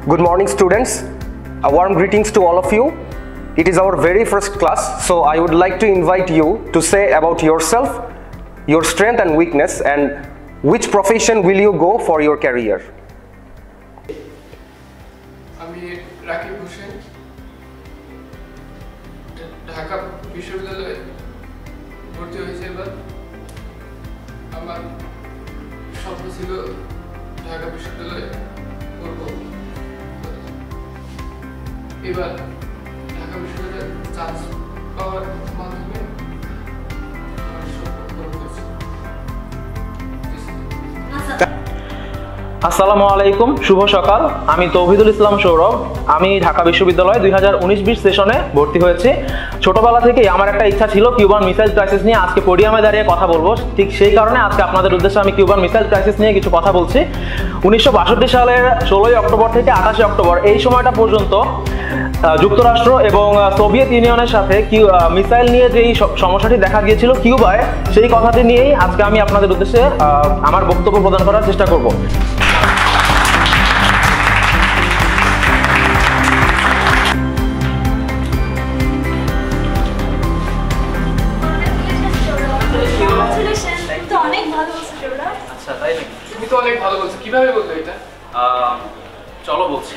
Good morning, students. A warm greetings to all of you. It is our very first class, so I would like to invite you to say about yourself, your strength and weakness, and which profession will you go for your career. আমি রাকিব হোসেন ঢাকা বিশ্ববিদ্যালয়ে ভর্তি হয়েছে। এবার আমার স্বপ্ন ছিল ঢাকা বিশ্ববিদ্যালয়ে পড়ব। এবার ঢাকা বিশ্ববিদ্যালয়ে চান্স পাওয়ার মাধ্যমে আমার স্বপ্ন পূরণ হয়েছে। আসসালামু আলাইকুম, শুভ সকাল। আমি তৌহিদুল ইসলাম সৌরভ। আমি ঢাকা বিশ্ববিদ্যালয়ে 2019-20 সেশনে ভর্তি হয়েছি। ছোটবেলা থেকেই আমার একটা ইচ্ছা ছিল কিউবান মিসাইল ক্রাইসিস নিয়ে আজকে পোডিয়ামে দাঁড়িয়ে কথা বলবো। ঠিক সেই কারণে আজকে আপনাদের উদ্দেশ্যে আমি কিউবান মিসাইল ক্রাইসিস নিয়ে কিছু কথা বলছি। 1962 সালের 16 অক্টোবর থেকে 28 অক্টোবর এই সময়টা পর্যন্ত যুক্তরাষ্ট্র এবং সোভিয়েত ইউনিয়নের সাথে মিসাইল নিয়ে যেই সমস্যাটি দেখা গিয়েছিল কিউবায়, সেই কথাটি নিয়েই আজকে আমি আপনাদের উদ্দেশ্যে আমার বক্তব্য প্রদান করার চেষ্টা করব। আচ্ছা, তাই নাকি? তুমি তো অনেক ভালো বলছো। কিভাবে বললে এটা? চলো বলছি।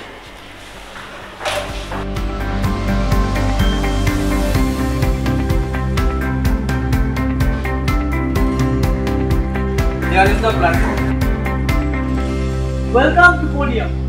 Here is the platform. Welcome to Podium.